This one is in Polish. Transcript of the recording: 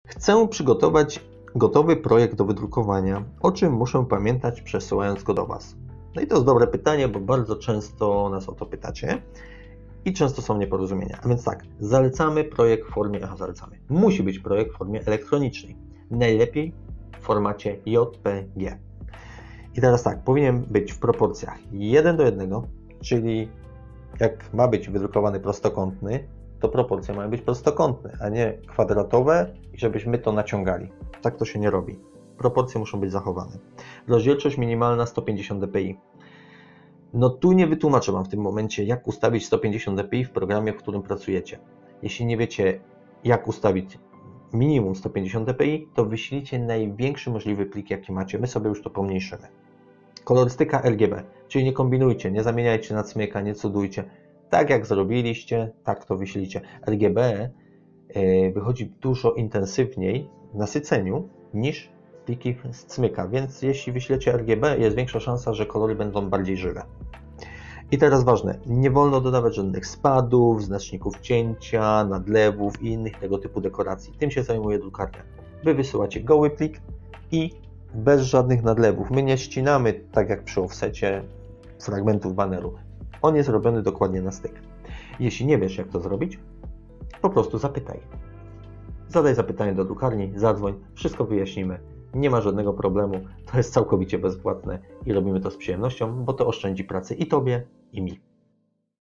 Chcę przygotować gotowy projekt do wydrukowania. O czym muszę pamiętać, przesyłając go do Was? No i to jest dobre pytanie, bo bardzo często nas o to pytacie i często są nieporozumienia. A więc tak, zalecamy projekt w formie, musi być projekt w formie elektronicznej. Najlepiej w formacie JPG. I teraz tak, powinien być w proporcjach 1:1, czyli jak ma być wydrukowany prostokątny, to proporcje mają być prostokątne, a nie kwadratowe i żebyśmy to naciągali. Tak to się nie robi. Proporcje muszą być zachowane. Rozdzielczość minimalna 150 dpi. No tu nie wytłumaczę Wam w tym momencie, jak ustawić 150 dpi w programie, w którym pracujecie. Jeśli nie wiecie, jak ustawić minimum 150 dpi, to wyślijcie największy możliwy plik, jaki macie. My sobie już to pomniejszymy. Kolorystyka RGB, czyli nie kombinujcie, nie zamieniajcie na cmyka, nie cudujcie. Tak jak zrobiliście, tak to wyślijcie. RGB wychodzi dużo intensywniej w nasyceniu niż pliki z cmyka, więc jeśli wyślecie RGB, jest większa szansa, że kolory będą bardziej żywe. I teraz ważne, nie wolno dodawać żadnych spadów, znaczników cięcia, nadlewów i innych tego typu dekoracji. Tym się zajmuje drukarnia. Wy wysyłacie goły plik i bez żadnych nadlewów. My nie ścinamy, tak jak przy offsecie, fragmentów baneru. On jest robiony dokładnie na styk. Jeśli nie wiesz, jak to zrobić, po prostu zapytaj. Zadaj zapytanie do drukarni, zadzwoń, wszystko wyjaśnimy. Nie ma żadnego problemu, to jest całkowicie bezpłatne i robimy to z przyjemnością, bo to oszczędzi pracy i Tobie, i mi.